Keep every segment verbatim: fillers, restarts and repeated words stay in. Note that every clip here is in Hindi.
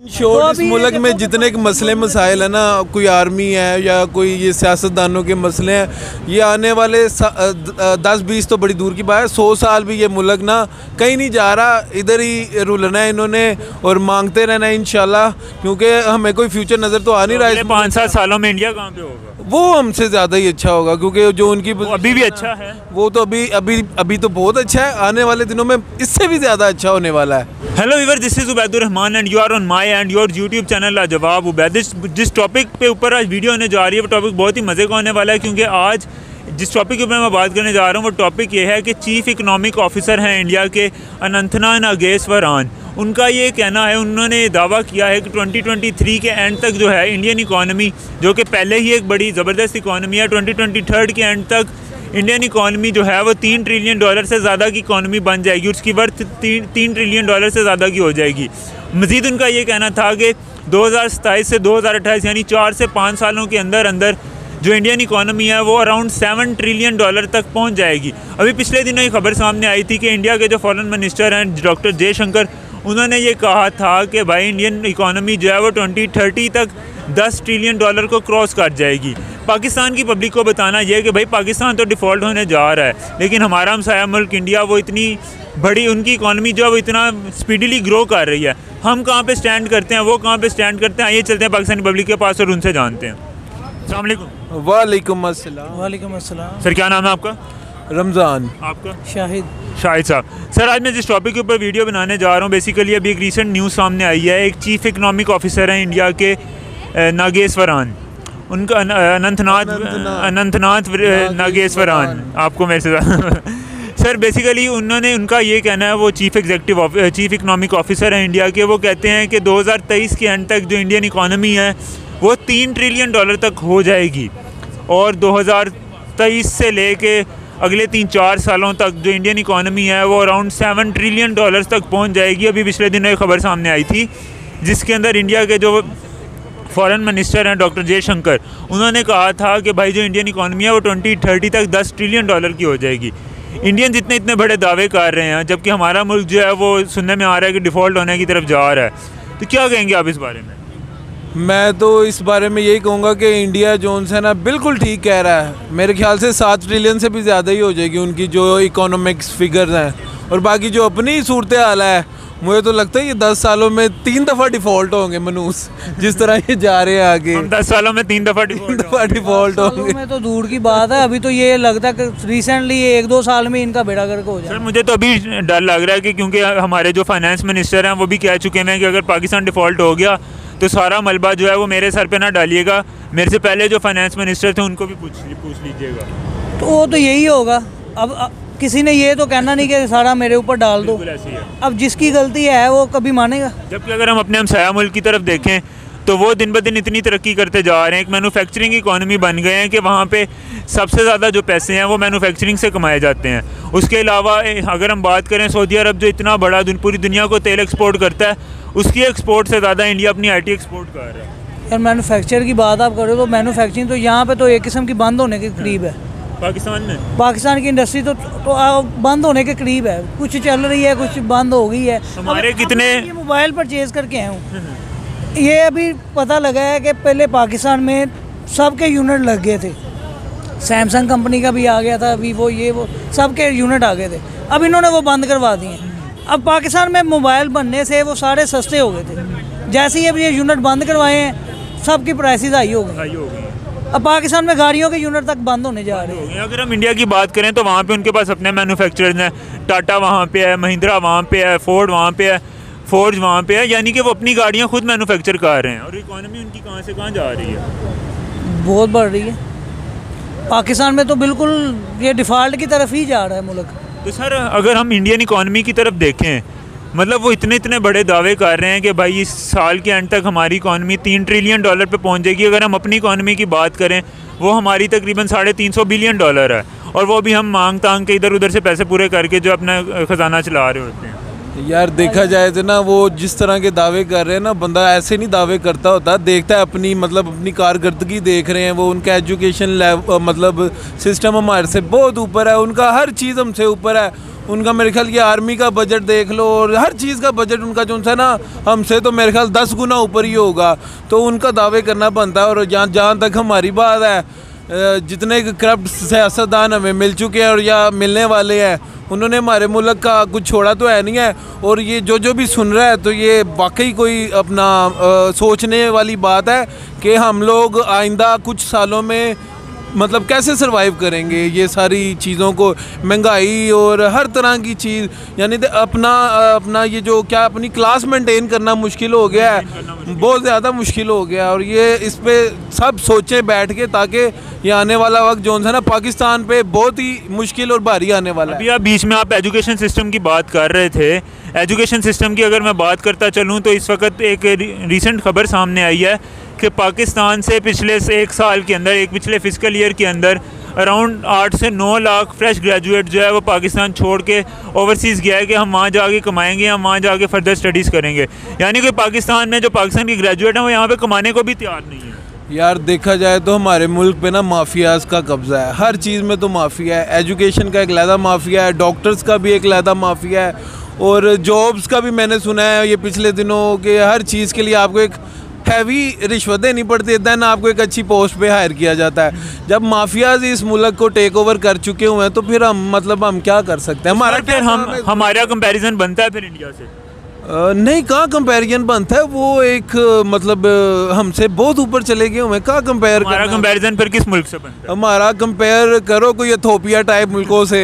श्योर इस मुल्क में जितने के मसले मसाइल है ना, कोई आर्मी है या कोई ये सियासतदानों के मसले हैं, ये आने वाले दस बीस तो बड़ी दूर की बात है, सौ साल भी ये मुल्क ना कहीं नहीं जा रहा, इधर ही रुलना है इन्होंने और मांगते रहना है इंशाल्लाह, क्योंकि हमें कोई फ्यूचर नज़र तो आ नहीं रहा है। पाँच सात सालों में इंडिया कहाँ पे होगा? वो हमसे ज़्यादा ही अच्छा होगा, क्योंकि जो उनकी अभी भी अच्छा है, वो तो अभी अभी अभी तो बहुत अच्छा है, आने वाले दिनों में इससे भी ज़्यादा अच्छा होने वाला है। Hello viewer, this is Ubaidur Rahman and you are on my and your YouTube channel Lajawab Ubaid. जिस टॉपिक पे ऊपर आज वीडियो होने जा रही है वो टॉपिक बहुत ही मज़े का होने वाला है, क्योंकि आज जिस टॉपिक के ऊपर मैं बात करने जा रहा हूँ वो टॉपिक ये है कि चीफ़ इकनॉमिक ऑफिसर हैं इंडिया के अनंतनाग नागेश्वरान। उनका ये कहना है, उन्होंने दावा किया है कि ट्वेंटी ट्वेंटी थ्री के एंड तक जो है इंडियन इकॉनमी, जो कि पहले ही एक बड़ी ज़बरदस्त इकॉनमी है, ट्वेंटी ट्वेंटी थर्ड के एंड तक इंडियन इकॉनमी जो है वो तीन ट्रिलियन डॉलर से ज़्यादा की इकॉनमी बन जाएगी, उसकी वर्थ तीन तीन ट्रिलियन डॉलर से ज़्यादा की हो जाएगी। मज़ीद उनका ये कहना था कि दो हज़ार सताईस से दो हज़ार अट्ठाईस यानी चार से पाँच सालों के अंदर अंदर जो इंडियन इकॉनमी है वो अराउंड सेवन ट्रिलियन डॉलर तक पहुंच जाएगी। अभी पिछले दिनों एक खबर सामने आई थी कि इंडिया के जो फॉरेन मिनिस्टर हैं डॉक्टर जयशंकर, उन्होंने ये कहा था कि भाई इंडियन इकॉनमी जो है वो ट्वेंटी थर्टी तक दस ट्रिलियन डॉलर को क्रॉस कर जाएगी। पाकिस्तान की पब्लिक को बताना यह है कि भाई पाकिस्तान तो डिफ़ॉल्ट होने जा रहा है, लेकिन हमारा हमसाया मुल्क इंडिया वो इतनी बड़ी, उनकी इकॉनमी जो है वो इतना स्पीडीली ग्रो कर रही है। हम कहाँ पे स्टैंड करते हैं, वो कहाँ पे स्टैंड करते हैं, आइए चलते हैं पाकिस्तानी पब्लिक के पास और उनसे जानते हैं। अस्सलाम वालेकुम। वालेकुम अस्सलाम। वालेकुम अस्सलाम। सर क्या नाम है आपका? रमज़ान। आपका? शाहिद। शाहिद साहब। सर आज मैं जिस टॉपिक के ऊपर वीडियो बनाने जा रहा हूँ, बेसिकली अभी एक रीसेंट न्यूज़ सामने आई है, एक चीफ़ इकनॉमिक ऑफिसर हैं इंडिया के नागेश्वरान, उनका अनंतनाग अनंतनाग नागेश्वरान, आपको मेरे से सर बेसिकली उन्होंने, उनका ये कहना है, वो chief executive chief economic officer हैं इंडिया के, वो कहते हैं कि दो हज़ार तेईस के एंड तक जो इंडियन इकॉनमी है वो तीन ट्रिलियन डॉलर तक हो जाएगी और दो हज़ार तेईस से लेके अगले तीन चार सालों तक जो इंडियन इकॉनमी है वो अराउंड सेवन ट्रिलियन डॉलर्स तक पहुंच जाएगी। अभी पिछले दिनों एक खबर सामने आई थी जिसके अंदर इंडिया के जो फॉरेन मिनिस्टर हैं डॉक्टर जयशंकर, उन्होंने कहा था कि भाई जो इंडियन इकॉनमी है वो ट्वेंटी थर्टी तक दस ट्रिलियन डॉलर की हो जाएगी। इंडियन जितने इतने बड़े दावे कर रहे हैं, जबकि हमारा मुल्क जो है वो सुनने में आ रहा है कि डिफ़ॉल्ट होने की तरफ जा रहा है, तो क्या कहेंगे आप इस बारे में? मैं तो इस बारे में यही कहूँगा कि इंडिया जोन्स है ना बिल्कुल ठीक कह रहा है। मेरे ख्याल से सात ट्रिलियन से भी ज़्यादा ही हो जाएगी उनकी जो इकोनॉमिक्स फिगर्स हैं, और बाकी जो अपनी सूरत हाल है, मुझे तो लगता है ये दस सालों में तीन दफ़ा डिफ़ॉल्ट होंगे मनूस, जिस तरह ये जा रहे हैं आगे। हम दस सालों में तीन दफ़ा दफ़ा डिफ़ॉल्ट होंगे में तो दूर की बात है, अभी तो ये लगता है कि रिसेंटली एक दो साल में इनका बेड़ा गर्क हो जाए। सर मुझे तो अभी डर लग रहा है कि क्योंकि हमारे जो फाइनेंस मिनिस्टर हैं वो भी कह चुके हैं कि अगर पाकिस्तान डिफ़ॉल्ट हो गया तो सारा मलबा जो है वो मेरे सर पे ना डालिएगा, मेरे से पहले जो फाइनेंस मिनिस्टर थे उनको भी पूछ पूछ लीजिएगा। तो वो तो यही होगा। अब, अब किसी ने ये तो कहना नहीं कि सारा मेरे ऊपर डाल दो, अब जिसकी गलती है वो कभी मानेगा। जबकि अगर हम अपने हमसाया मुल्क की तरफ देखें तो वो दिन ब दिन इतनी तरक्की करते जा रहे हैं, एक मैन्युफैक्चरिंग इकॉनमी बन गए हैं कि वहाँ पे सबसे ज़्यादा जो पैसे हैं वो मैन्युफैक्चरिंग से कमाए जाते हैं। उसके अलावा अगर हम बात करें सऊदी अरब जो इतना बड़ा दुन, पूरी दुनिया को तेल एक्सपोर्ट करता है, उसकी एक्सपोर्ट से ज़्यादा इंडिया अपनी आई टी एक्सपोर्ट कर रहा है। यार मैन्युफैक्चर की बात आप करो तो मैन्युफैक्चरिंग तो यहाँ पर तो एक किस्म की बंद होने के करीब है। पाकिस्तान में पाकिस्तान की इंडस्ट्री तो, तो बंद होने के करीब है, कुछ चल रही है, कुछ बंद हो गई है। हमारे कितने मोबाइल परचेज़ करके आए हूँ, ये अभी पता लगा है कि पहले पाकिस्तान में सबके यूनिट लग गए थे, सैमसंग कंपनी का भी आ गया था, वीवो ये वो सबके यूनिट आ गए थे, अब इन्होंने वो बंद करवा दिए। अब पाकिस्तान में मोबाइल बनने से वो सारे सस्ते हो गए थे, जैसे ही अब ये यूनिट बंद करवाए हैं सबकी प्राइसेस हाई हो गई। अब पाकिस्तान में गाड़ियों के यूनिट तक बंद होने जा रहे हैं। अगर हम इंडिया की बात करें तो वहाँ पे उनके पास अपने मैन्युफैक्चरर्स हैं, टाटा वहाँ पे है, महिंद्रा वहाँ पे है, फोर्ड वहाँ पे है, फोर्ज वहाँ पे है, यानी कि वो अपनी गाड़ियाँ खुद मैन्युफैक्चर कर रहे हैं और इकॉनमी उनकी कहाँ से कहाँ जा रही है, बहुत बढ़ रही है। पाकिस्तान में तो बिल्कुल ये डिफ़ॉल्ट की तरफ ही जा रहा है मुल्क। तो सर अगर हम इंडियन इकॉनमी की तरफ देखें, मतलब वो इतने इतने बड़े दावे कर रहे हैं कि भाई इस साल के एंड तक हमारी इकॉनमी तीन ट्रिलियन डॉलर पे पहुंच जाएगी। अगर हम अपनी इकॉनमी की बात करें वो हमारी तकरीबन साढ़े तीन सौ बिलियन डॉलर है, और वो भी हम मांग तांग के इधर उधर से पैसे पूरे करके जो अपना ख़जाना चला रहे होते हैं। यार देखा जाए तो ना वो जिस तरह के दावे कर रहे हैं ना, बंदा ऐसे नहीं दावे करता होता, देखता है अपनी मतलब अपनी कारकर्दगी देख रहे हैं वो। उनका एजुकेशन लेवल मतलब सिस्टम हमारे से बहुत ऊपर है, उनका हर चीज़ हमसे ऊपर है। उनका मेरे ख्याल ये आर्मी का बजट देख लो और हर चीज़ का बजट उनका जो है ना हमसे तो मेरे ख्याल दस गुना ऊपर ही होगा। तो उनका दावे करना बनता है। और जहाँ जहाँ तक हमारी बात है, जितने करप्ट सियासतदान हमें मिल चुके हैं और या मिलने वाले हैं, उन्होंने हमारे मुल्क का कुछ छोड़ा तो है नहीं है। और ये जो जो भी सुन रहा है तो ये वाकई कोई अपना आ, सोचने वाली बात है कि हम लोग आइंदा कुछ सालों में मतलब कैसे सरवाइव करेंगे ये सारी चीज़ों को, महंगाई और हर तरह की चीज़, यानी अपना अपना ये जो क्या अपनी क्लास मेंटेन करना मुश्किल हो गया है, बहुत ज़्यादा मुश्किल हो गया। और ये इस पे सब सोचें बैठ के, ताकि ये आने वाला वक्त जो है ना पाकिस्तान पे बहुत ही मुश्किल और भारी आने वाला है। अभी आप बीच में आप एजुकेशन सिस्टम की बात कर रहे थे, एजुकेशन सिस्टम की अगर मैं बात करता चलूँ तो इस वक्त एक रिसेंट खबर सामने आई है कि पाकिस्तान से पिछले से एक साल के अंदर, एक पिछले फिजिकल ईयर के अंदर अराउंड आठ से नौ लाख फ्रेश ग्रेजुएट जो है वो पाकिस्तान छोड़ के ओवरसीज़ गया है कि हम वहाँ जाके कमाएंगे, हम वहाँ जाके फर्दर स्टडीज़ करेंगे। यानी कि पाकिस्तान में जो पाकिस्तान के ग्रेजुएट हैं वो यहाँ पे कमाने को भी तैयार नहीं है। यार देखा जाए तो हमारे मुल्क पे ना माफियाज का कब्ज़ा है, हर चीज़ में तो माफिया है। एजुकेशन का एक लहदा माफिया है, डॉक्टर्स का भी एक लहदा माफिया है, और जॉब्स का भी मैंने सुना है ये पिछले दिनों के हर चीज़ के लिए आपको एक हैवी रिश्वत देनी पड़ती है, दैन आपको एक अच्छी पोस्ट पे हायर किया जाता है। जब माफियाज इस मुल्क को टेक ओवर कर चुके हुए हैं तो फिर हम मतलब हम क्या कर सकते हैं? हमारा फिर हम हमारा कंपैरिजन बनता है फिर इंडिया से? आ, नहीं, कहाँ कंपैरिजन बनता है? वो एक मतलब हमसे बहुत ऊपर चले गए हुए, कहाँ कंपेयर हमारा कंपैरिजन फिर किस मुल्क से बनता है? हमारा कंपेयर करो कोई इथोपिया टाइप मुल्कों से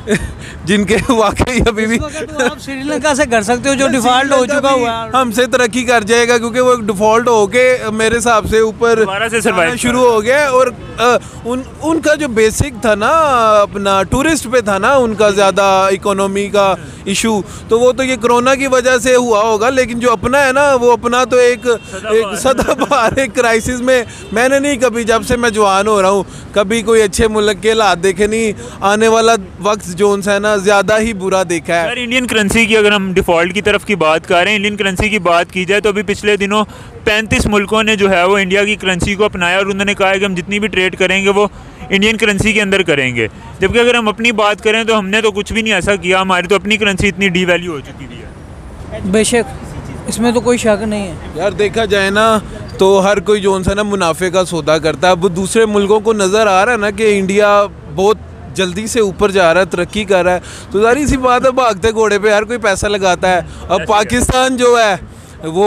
जिनके वाकई अभी भी तो आप श्रीलंका से कर सकते हो जो डिफॉल्ट हो चुका हुआ है, हमसे तरक्की कर जाएगा क्योंकि वो डिफॉल्ट होके मेरे हिसाब से ऊपर शुरू हो गया। और आ, उन उनका जो बेसिक था ना अपना टूरिस्ट पे था ना उनका ज़्यादा इकोनॉमी का इशू, तो वो तो ये कोरोना की वजह से हुआ होगा। लेकिन जो अपना है ना वो अपना तो एक एक सदाबहार एक क्राइसिस में मैंने नहीं कभी, जब से मैं जवान हो रहा हूँ, कभी कोई अच्छे मुल्क के हालात देखे नहीं। आने वाला वक्त जोन सा है ना ज़्यादा ही बुरा देखा है। यार इंडियन करेंसी की अगर हम डिफ़ॉल्ट की तरफ की बात कर रहे हैं, इंडियन करेंसी की बात की जाए तो अभी पिछले दिनों पैंतीस मुल्कों ने जो है वो इंडिया की करेंसी को अपनाया और उन्होंने कहा है कि हम जितनी भी ट्रेड करेंगे वो इंडियन करेंसी के अंदर करेंगे। जबकि अगर हम अपनी बात करें तो हमने तो कुछ भी नहीं ऐसा किया, हमारी तो अपनी करेंसी इतनी डी वैल्यू हो चुकी हुई है। बेशक इसमें तो कोई शक नहीं है। यार देखा जाए ना तो हर कोई जोन सा ना मुनाफे का सौदा करता है। अब दूसरे मुल्कों को नज़र आ रहा है ना कि इंडिया बहुत जल्दी से ऊपर जा रहा है, तरक्की कर रहा है, तो सारी सी बात है भागते घोड़े पे हर कोई पैसा लगाता है। अब पाकिस्तान जो है वो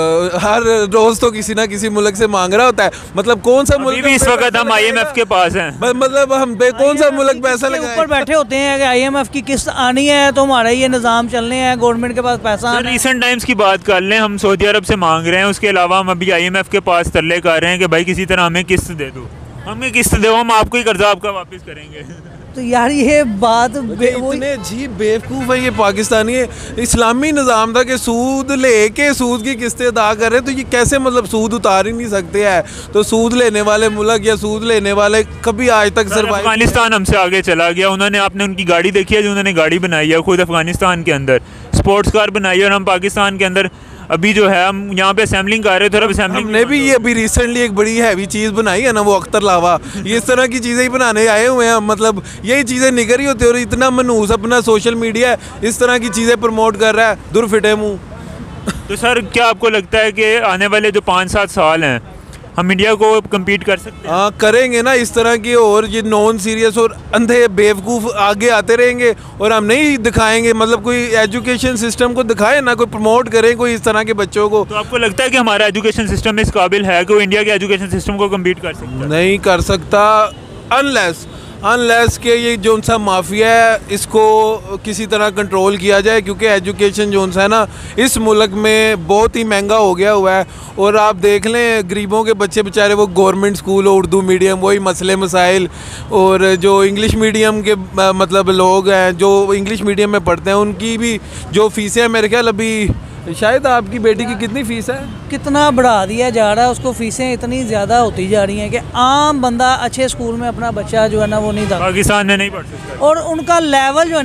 हर रोज़ तो किसी ना किसी मुल्क से मांग रहा होता है। मतलब कौन सा मुल्क भी इस वक्त हम आईएमएफ के पास हैं, मतलब हम पे कौन सा मुल्क पैसा लगाए? ऊपर बैठे होते हैं कि आईएमएफ की किस्त आनी है तो हमारा ये निज़ाम चलने हैं, गवर्नमेंट के पास पैसा आना है। रिसेंट टाइम्स की बात कर लें, हम सऊदी अरब से मांग रहे हैं, उसके अलावा हम अभी आईएमएफ के पास तरले कर रहे हैं कि भाई किसी तरह हमें किस्त दे दो, हमें किस्त दो, हम आपको ही कर्जा आपका वापस करेंगे। तो यार ये बात इतने अजीब बेवकूफ़ है ये पाकिस्तानी। इस्लामी निज़ाम था कि सूद लेके सूद की किस्तें अदा कर रहे, तो ये कैसे मतलब सूद उतार ही नहीं सकते हैं? तो सूद लेने वाले मुल्क या सूद लेने वाले कभी आज तक सर्वाइव। अफगानिस्तान हमसे आगे चला गया, उन्होंने आपने उनकी गाड़ी देखी है जो उन्होंने गाड़ी बनाई है खुद अफगानिस्तान के अंदर, स्पोर्ट्स कार बनाई है, और हम पाकिस्तान के अंदर अभी जो है हम यहाँ पे असेंबलिंग कर रहे थे। और असेंबलिंग हमने भी ये अभी रिसेंटली एक बड़ी हैवी चीज़ बनाई है ना, वो अख्तर लावा, ये इस तरह की चीज़ें ही बनाने आए हुए हैं। मतलब यही चीज़ें निकल रही होती है और इतना मनूस अपना सोशल मीडिया इस तरह की चीज़ें प्रमोट कर रहा है, दूर फिटे मुँह। तो सर क्या आपको लगता है कि आने वाले जो पाँच सात साल हैं हम इंडिया को कम्पीट कर सकते हैं? हाँ करेंगे ना, इस तरह की और ये नॉन सीरियस और अंधे बेवकूफ़ आगे आते रहेंगे और हम नहीं दिखाएंगे। मतलब कोई एजुकेशन सिस्टम को दिखाए ना, कोई प्रमोट करें कोई इस तरह के बच्चों को। तो आपको लगता है कि हमारा एजुकेशन सिस्टम इस काबिल है कि वो इंडिया के एजुकेशन सिस्टम को कम्पीट कर सकता है? नहीं कर सकता अनलेस अनलेस के ये जो सा माफिया है इसको किसी तरह कंट्रोल किया जाए, क्योंकि एजुकेशन जो है ना इस मुल्क में बहुत ही महंगा हो गया हुआ है। और आप देख लें गरीबों के बच्चे बेचारे वो गवर्नमेंट स्कूल और उर्दू मीडियम वही मसले मसाइल, और जो इंग्लिश मीडियम के मतलब लोग हैं जो इंग्लिश मीडियम में पढ़ते हैं उनकी भी जो फ़ीसें मेरे ख्याल अभी शायद आपकी बेटी की कितनी फ़ीस है? कितना बढ़ा दिया जा रहा है उसको, फीसें इतनी ज़्यादा होती जा रही हैं कि आम बंदा अच्छे स्कूल में अपना बच्चा जो है ना वो नहीं था पाकिस्तान में नहीं पढ़ सकता। और उनका लेवल जो है ना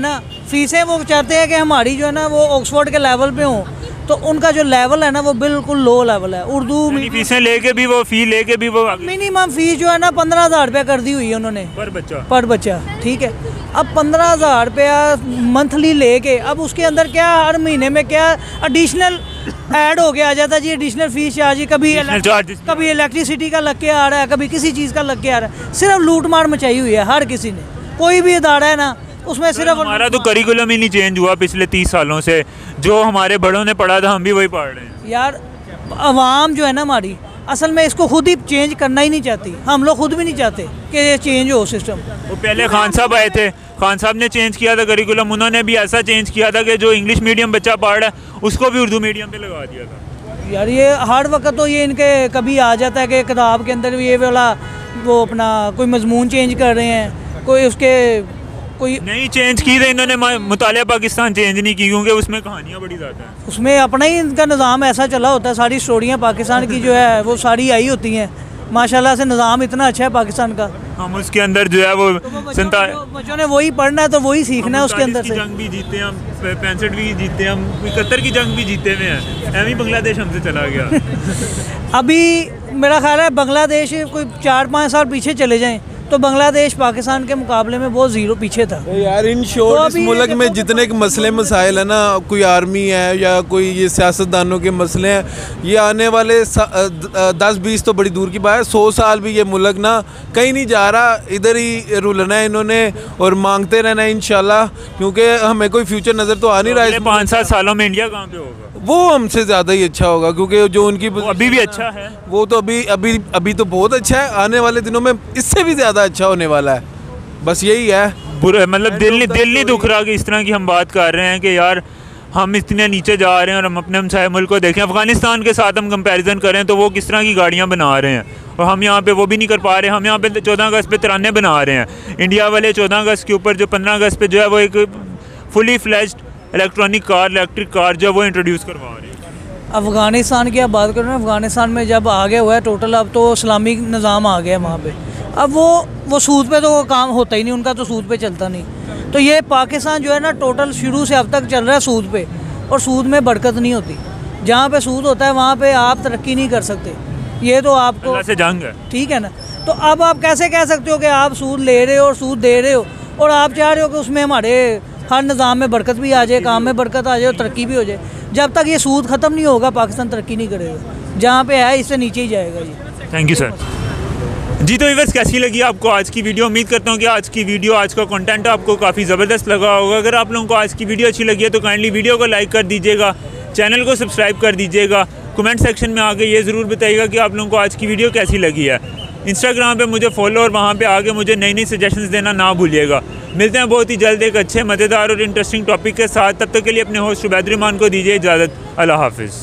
फीसें वो चाहते हैं कि हमारी जो है ना वो ऑक्सफोर्ड के लेवल पे हों, तो उनका जो लेवल है ना वो बिल्कुल लो लेवल है। उर्दू फीसें लेके भी वो फी लेके भी वो मिनिमम फीस जो है ना पंद्रह हज़ार रुपया कर दी हुई है उन्होंने पर बच्चा पर बच्चा, ठीक है। अब पंद्रह हज़ार रुपया मंथली लेके अब उसके अंदर क्या हर महीने में क्या एडिशनल ऐड हो गया आ जाता है जी, एडिशनल फीस चार्ज, कभी चार्जेस कभी इलेक्ट्रिसिटी का लग के आ रहा है, कभी किसी चीज़ का लग के आ रहा है। सिर्फ लूट मार मचाई हुई है हर किसी ने, कोई भी इदारा है ना उसमें सिर्फ हमारा तो करिकुलम ही नहीं चेंज हुआ पिछले तीस सालों से, जो हमारे बड़ों ने पढ़ा था हम भी वही पढ़ रहे हैं। यार आवाम जो है ना हमारी असल में इसको खुद ही चेंज करना ही नहीं चाहती, हम लोग खुद भी नहीं चाहते कि ये चेंज हो सिस्टम। वो पहले खान साहब आए थे, खान साहब ने चेंज किया था करिकुलम, उन्होंने भी ऐसा चेंज किया था कि जो इंग्लिश मीडियम बच्चा पढ़ रहा है उसको भी उर्दू मीडियम पे लगा दिया था। यार ये हर वक्त तो ये इनके कभी आ जाता है कि किताब के अंदर ये वाला वो अपना कोई मजमून चेंज कर रहे हैं, कोई उसके कोई नहीं चेंज की थी इन्होंने, मुतालिया पाकिस्तान चेंज नहीं की क्योंकि उसमें कहानियाँ बड़ी ज़्यादा हैं, उसमें अपना ही इनका निज़ाम ऐसा चला होता है। सारी स्टोरियाँ पाकिस्तान की जो है वो सारी आई होती हैं, माशाल्लाह से निज़ाम इतना अच्छा है पाकिस्तान का। हम उसके अंदर जो है वो तो संता बच्चों ने वही पढ़ना है तो वही सीखना है उसके अंदर से। जंग भी जीते हम, पैंसठ भी जीते हम, इकहत्तर की जंग भी जीते हुए हैं, एम ही बांग्लादेश हमसे चला गया। अभी मेरा ख्याल है बांग्लादेश कोई चार पाँच साल पीछे चले जाएं तो बांग्लादेश पाकिस्तान के मुकाबले में बहुत ज़ीरो पीछे था। यार इन शॉर्ट इस मुल्क में जितने के मसले मसाइल है ना, कोई आर्मी है या कोई ये सियासतदानों के मसले हैं, ये आने वाले दस बीस तो बड़ी दूर की बात है, सौ साल भी ये मुल्क ना कहीं नहीं जा रहा, इधर ही रुलना है इन्होंने और मांगते रहना है इंशाल्लाह, क्योंकि हमें कोई फ्यूचर नज़र तो आ नहीं रहा है। पाँच सात सालों में इंडिया कहाँ पे होगा? वो हमसे ज़्यादा ही अच्छा होगा, क्योंकि जो उनकी अभी भी अच्छा है, वो तो अभी अभी अभी तो बहुत अच्छा है, आने वाले दिनों में इससे भी ज़्यादा अच्छा होने वाला है। बस यही है, बुरा मतलब दिल नहीं दिल नहीं दुख रहा कि इस तरह की हम बात कर रहे हैं कि यार हम इतने नीचे जा रहे हैं और हम अपने हमसाए मुल्क को देखें, अफगानिस्तान के साथ हम कंपैरिजन करें तो वो किस तरह की गाड़ियाँ बना रहे हैं और हम यहाँ पे वो भी नहीं कर पा रहे। हम यहाँ पे चौदह अगस्त पे तिराने बना रहे हैं, इंडिया वाले चौदह अगस्त के ऊपर जो पंद्रह अगस्त पे जो है वो एक fully fledged electronic car electric car जो वो इंट्रोड्यूस करवा रहे हैं। अफ़गानिस्तान की आप बात करो ना, अफ़गानिस्तान में जब आ गया हुआ है टोटल, अब तो इस्लामिक निज़ाम आ गया वहाँ पे। अब वो वो सूद पे तो वो काम होता ही नहीं, उनका तो सूद पे चलता नहीं। तो ये पाकिस्तान जो है ना टोटल शुरू से अब तक चल रहा है सूद पे, और सूद में बरकत नहीं होती। जहाँ पे सूद होता है वहाँ पे आप तरक्की नहीं कर सकते, ये तो आपको अल्लाह से जंग है, ठीक है ना। तो अब आप कैसे कह सकते हो कि आप सूद ले रहे हो और सूद दे रहे हो और आप चाह रहे हो कि उसमें हमारे हर निज़ाम में बरकत भी आ जाए, काम में बरकत आ जाए और तरक्की भी हो जाए। जब तक ये सूद ख़त्म नहीं होगा पाकिस्तान तरक्की नहीं करेगा, जहाँ पे है इससे नीचे ही जाएगा जी। Thank you sir. जी तो व्यूअर्स कैसी लगी आपको आज की वीडियो? उम्मीद करता हूँ कि आज की वीडियो आज का कंटेंट आपको काफ़ी ज़बरदस्त लगा होगा। अगर आप लोगों को आज की वीडियो अच्छी लगी है तो काइंडली वीडियो को लाइक कर दीजिएगा, चैनल को सब्सक्राइब कर दीजिएगा, कमेंट सेक्शन में आके ये ज़रूर बताइएगा कि आप लोगों को आज की वीडियो कैसी लगी है। इंस्टाग्राम पे मुझे फॉलो और वहाँ पे आके मुझे नई नई सजेशंस देना ना भूलिएगा। मिलते हैं बहुत ही जल्द एक अच्छे मज़ेदार और इंटरेस्टिंग टॉपिक के साथ। तब तक के लिए अपने होस्ट उबैद रहमान को दीजिए इजाज़त। अल्लाह हाफिज़।